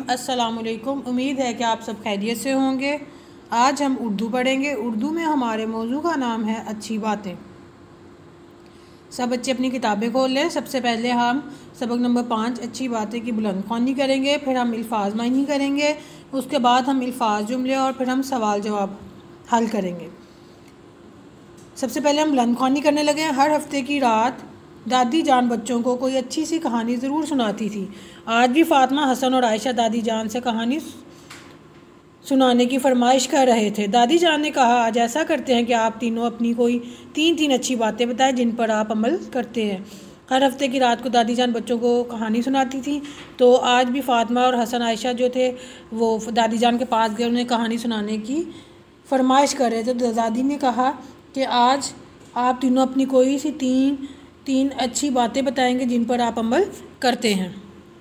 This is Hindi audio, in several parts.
अस्सलामुअलैकुम। उम्मीद है कि आप सब खैरियत से होंगे। आज हम उर्दू पढ़ेंगे। उर्दू में हमारे मौजू का नाम है अच्छी बातें। सब बच्चे अपनी किताबें खोल लें। सबसे पहले हम सबक नंबर 5 अच्छी बातें की बुलंद ख्वानी करेंगे, फिर हम अल्फाज मायनी करेंगे, उसके बाद हम अल्फाज जुमले और फिर हम सवाल जवाब हल करेंगे। सबसे पहले हम बुलंद ख्वानी करने लगे। हर हफ्ते की रात दादी जान बच्चों को कोई अच्छी सी कहानी ज़रूर सुनाती थी। आज भी फ़ातिमा, हसन और आयशा दादी जान से कहानी सुनाने की फरमाइश कर रहे थे। दादी जान ने कहा, आज ऐसा करते हैं कि आप तीनों अपनी कोई तीन अच्छी बातें बताएं जिन पर आप अमल करते हैं। हर हफ्ते की रात को दादी जान बच्चों को कहानी सुनाती थी। तो आज भी फ़ातिमा और हसन आयशा जो थे वो दादी जान के पास गए, उन्हें कहानी सुनाने की फरमाइश कर रहे थे। तो दादी ने कहा कि आज आप तीनों अपनी कोई सी तीन अच्छी बातें बताएंगे जिन पर आप अमल करते हैं।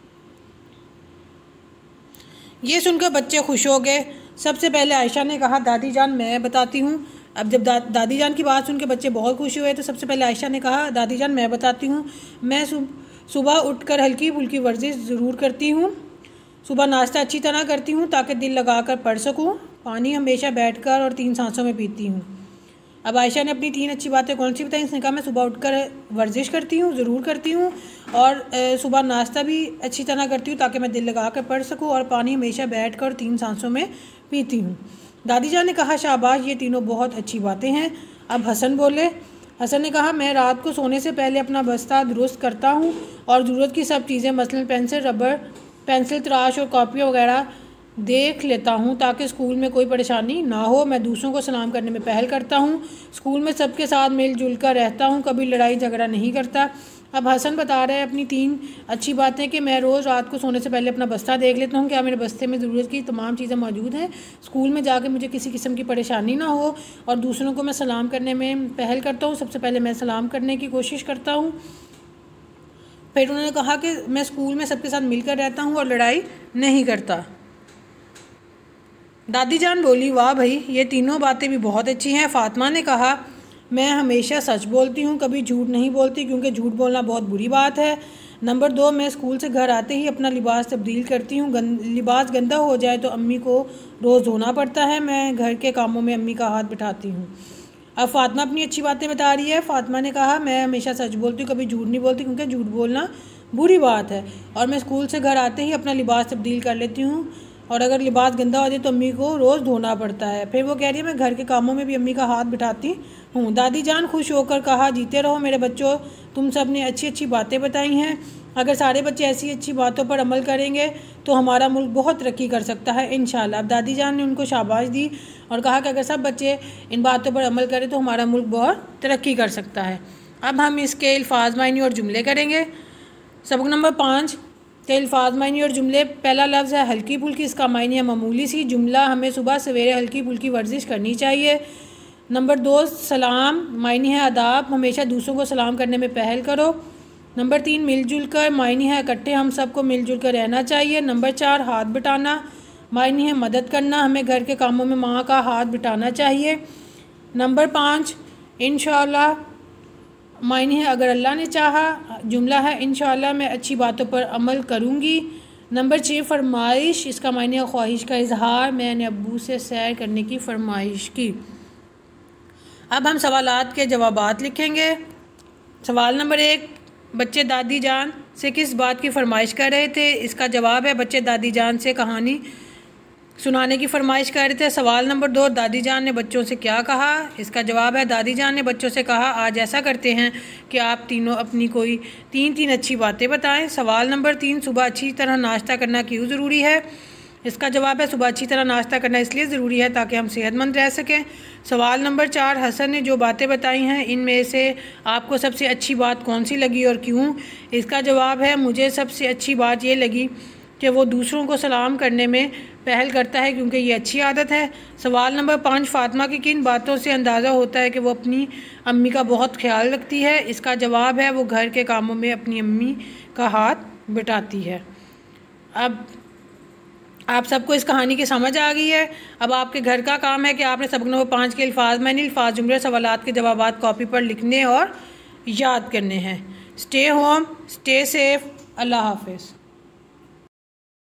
ये सुनकर बच्चे खुश हो गए। सबसे पहले आयशा ने कहा, दादी जान मैं बताती हूँ। अब जब दादी जान की बात सुन के बच्चे बहुत खुश हुए तो सबसे पहले आयशा ने कहा, दादी जान मैं बताती हूँ। मैं सुबह उठकर हल्की फुल्की वर्जिश ज़रूर करती हूँ। सुबह नाश्ता अच्छी तरह करती हूँ ताकि दिल लगाकर पढ़ सकूँ। पानी हमेशा बैठकर और 3 सांसों में पीती हूँ। अब आयशा ने अपनी 3 अच्छी बातें कौन सी बताई। इसने कहा, मैं सुबह उठकर वर्जिश करती हूँ, ज़रूर करती हूँ, और सुबह नाश्ता भी अच्छी तरह करती हूँ ताकि मैं दिल लगा कर पढ़ सकूँ, और पानी हमेशा बैठकर 3 सांसों में पीती हूँ। दादी जान ने कहा, शाबाश, ये तीनों बहुत अच्छी बातें हैं। अब हसन बोले। हसन ने कहा, मैं रात को सोने से पहले अपना बस्ता दुरुस्त करता हूँ और ज़रूरत की सब चीज़ें मसलन पेंसिल, रबर, पेंसिल, तराश और कॉपी वगैरह देख लेता हूँ ताकि स्कूल में कोई परेशानी ना हो। मैं दूसरों को सलाम करने में पहल करता हूँ। स्कूल में सबके साथ मिलजुल कर रहता हूँ, कभी लड़ाई झगड़ा नहीं करता। अब हसन बता रहे हैं अपनी 3 अच्छी बातें कि मैं रोज़ रात को सोने से पहले अपना बस्ता देख लेता हूँ, क्या मेरे बस्ते में ज़रूरत की तमाम चीज़ें मौजूद हैं, स्कूल में जाकर मुझे किसी किस्म की परेशानी ना हो, और दूसरों को मैं सलाम करने में पहल करता हूँ। सबसे पहले मैं सलाम करने की कोशिश करता हूँ। फिर उन्होंने कहा कि मैं स्कूल में सबके साथ मिलकर रहता हूँ और लड़ाई नहीं करता। दादी जान बोली, वाह भाई, ये तीनों बातें भी बहुत अच्छी हैं। फ़ातिमा ने कहा, मैं हमेशा सच बोलती हूँ, कभी झूठ नहीं बोलती, क्योंकि झूठ बोलना बहुत बुरी बात है। नंबर 2, मैं स्कूल से घर आते ही अपना लिबास तब्दील करती हूँ। लिबास गंदा हो जाए तो अम्मी को रोज़ धोना पड़ता है। मैं घर के कामों में अम्मी का हाथ बिठाती हूँ। अब फ़ातिमा अपनी अच्छी बातें बता रही है। फ़ातिमा ने कहा, मैं हमेशा सच बोलती हूँ, कभी झूठ नहीं बोलती, क्योंकि झूठ बोलना बुरी बात है, और मैं स्कूल से घर आते ही अपना लिबास तब्दील कर लेती हूँ, और अगर लिबास गंदा हो जाए तो अम्मी को रोज़ धोना पड़ता है। फिर वो कह रही है, मैं घर के कामों में भी अम्मी का हाथ बिठाती हूँ। दादी जान खुश होकर कहा, जीते रहो मेरे बच्चों, तुम सब ने अच्छी अच्छी बातें बताई हैं। अगर सारे बच्चे ऐसी अच्छी बातों पर अमल करेंगे तो हमारा मुल्क बहुत तरक्की कर सकता है इंशाल्लाह। अब दादी जान ने उनको शाबाश दी और कहा कि अगर सब बच्चे इन बातों पर अमल करें तो हमारा मुल्क बहुत तरक्की कर सकता है। अब हम इसके अल्फाज मायनी और जुमले करेंगे। सबक नंबर 5 के अल्फाज मायनी और जुमले। पहला लफ्ज़ है हल्की फुल्की, इसका मायने है मामूली सी। जुमला, हमें सुबह सवेरे हल्की फुल्की वर्जिश करनी चाहिए। नंबर 2, सलाम, मायने है आदाब, हमेशा दूसरों को सलाम करने में पहल करो। नंबर 3, मिलजुल कर, मायने है इकट्ठे हम सबको मिलजुल कर रहना चाहिए। नंबर 4, हाथ बटाना, मायने है मदद करना, हमें घर के कामों में माँ का हाथ बटाना चाहिए। नंबर 5, इंशाअल्लाह, मायने है अगर अल्लाह ने चाहा। जुमला है इंशाअल्लाह मैं अच्छी बातों पर अमल करूँगी। नंबर 6, फरमाइश, इसका मायने है ख्वाहिश का इजहार, मैंने अब्बू से सैर करने की फरमाइश की। अब हम सवालात के जवाबात लिखेंगे। सवाल नंबर 1, बच्चे दादी जान से किस बात की फरमाइश कर रहे थे। इसका जवाब है, बच्चे दादी जान से कहानी सुनाने की फरमाइश कर रहे थे। सवाल नंबर 2, दादी जान ने बच्चों से क्या कहा। इसका जवाब है, दादी जान ने बच्चों से कहा, आज ऐसा करते हैं कि आप तीनों अपनी कोई तीन अच्छी बातें बताएं। सवाल नंबर 3, सुबह अच्छी तरह नाश्ता करना क्यों ज़रूरी है। इसका जवाब है, सुबह अच्छी तरह नाश्ता करना इसलिए ज़रूरी है ताकि हम सेहतमंद रह सकें। सवाल नंबर 4, हसन ने जो बातें बताई हैं इनमें से आपको सबसे अच्छी बात कौन सी लगी और क्यों। इसका जवाब है, मुझे सबसे अच्छी बात ये लगी कि वो दूसरों को सलाम करने में पहल करता है, क्योंकि ये अच्छी आदत है। सवाल नंबर 5, फ़ातिमा की किन बातों से अंदाज़ा होता है कि वो अपनी अम्मी का बहुत ख्याल रखती है। इसका जवाब है, वो घर के कामों में अपनी अम्मी का हाथ बिठाती है। अब आप सबको इस कहानी की समझ आ गई है। अब आपके घर का काम है कि आपने सबक नंबर 5 के अल्फाज मायनी, अल्फाज जुमले, सवालात के जवाबात कॉपी पर लिखने और याद करने हैं। स्टे होम, स्टे सेफ, अल्लाह हाफिज़।